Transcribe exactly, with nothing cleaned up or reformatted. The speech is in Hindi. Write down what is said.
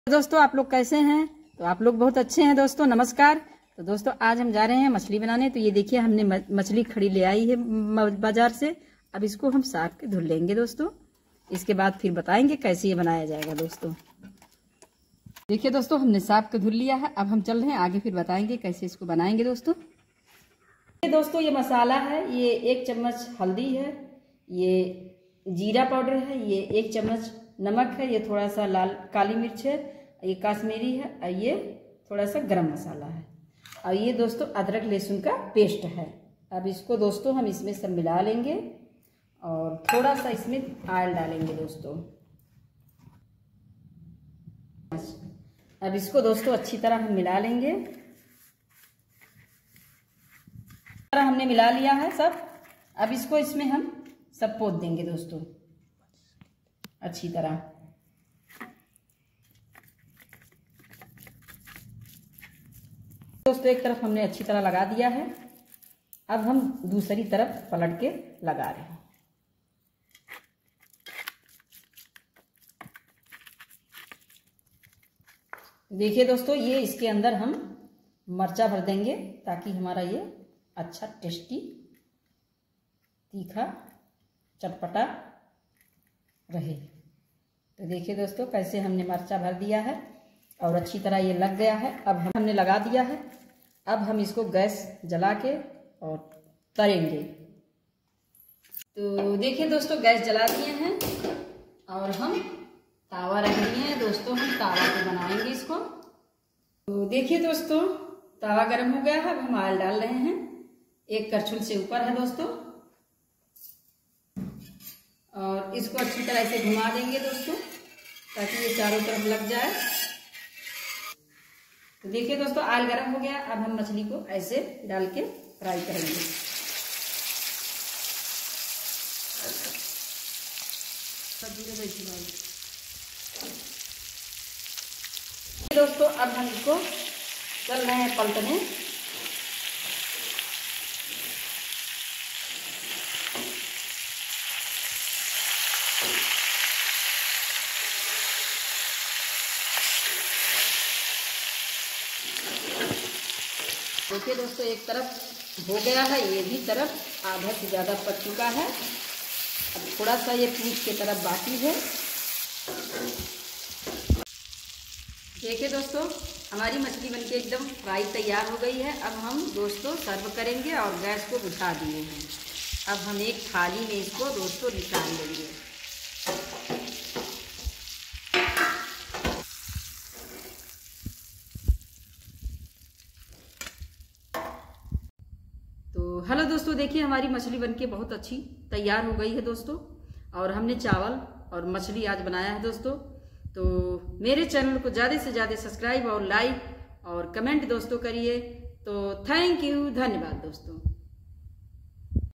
दोस्तों आप लोग कैसे हैं? तो आप लोग बहुत अच्छे हैं दोस्तों। नमस्कार। तो दोस्तों आज हम जा रहे हैं मछली बनाने। तो ये देखिए हमने मछली खड़ी ले आई है बाजार से। अब इसको हम साफ के धुल लेंगे दोस्तों। इसके बाद फिर बताएंगे कैसे ये बनाया जाएगा दोस्तों। देखिए दोस्तों हमने साफ के धुल लिया है। अब हम चल रहे हैं आगे, फिर बताएंगे कैसे इसको बनाएंगे दोस्तों। ये दोस्तों ये मसाला है, ये एक चम्मच हल्दी है, ये जीरा पाउडर है, ये एक चम्मच नमक है, ये थोड़ा सा लाल काली मिर्च है, ये काश्मीरी है, और ये थोड़ा सा गरम मसाला है, और ये दोस्तों अदरक लहसुन का पेस्ट है। अब इसको दोस्तों हम इसमें सब मिला लेंगे और थोड़ा सा इसमें ऑयल डालेंगे दोस्तों। अब इसको दोस्तों अच्छी तरह हम मिला लेंगे। तरह हमने मिला लिया है सब। अब इसको इसमें हम सब पोत देंगे दोस्तों अच्छी तरह। दोस्तों एक तरफ हमने अच्छी तरह लगा दिया है। अब हम दूसरी तरफ पलट के लगा रहे हैं। देखिए दोस्तों ये इसके अंदर हम मर्चा भर देंगे ताकि हमारा ये अच्छा टेस्टी तीखा चटपटा रहे। तो देखिए दोस्तों कैसे हमने मर्चा भर दिया है और अच्छी तरह ये लग गया है। अब हमने लगा दिया है। अब हम इसको गैस जला के और तलेंगे। तो देखिए दोस्तों गैस जला दिए हैं और हम तावा रख दिए हैं दोस्तों। हम तावा पे बनाएंगे इसको। तो देखिए दोस्तों तावा गर्म हो गया है। अब हम ऑयल डाल रहे हैं। एक करछुल से ऊपर है दोस्तों, और इसको अच्छी तरह से घुमा देंगे दोस्तों ताकि ये चारों तरफ लग जाए। तो देखिए दोस्तों ऑयल गर्म हो गया। अब हम मछली को ऐसे डाल के फ्राई करेंगे। दोस्तों अब हम इसको चल रहे हैं पलटने। देखिए दोस्तों एक तरफ हो गया है, ये भी तरफ आधा से ज़्यादा पक चुका है। अब थोड़ा सा ये पूंछ की तरफ बाकी है। देखिए दोस्तों हमारी मछली बनके एकदम फ्राई तैयार हो गई है। अब हम दोस्तों सर्व करेंगे और गैस को बुझा दिए हैं। अब हम एक थाली में इसको दोस्तों निकाल लेंगे। हेलो दोस्तों देखिए हमारी मछली बनके बहुत अच्छी तैयार हो गई है दोस्तों। और हमने चावल और मछली आज बनाया है दोस्तों। तो मेरे चैनल को ज़्यादा से ज़्यादा सब्सक्राइब और लाइक और कमेंट दोस्तों करिए। तो थैंक यू, धन्यवाद दोस्तों।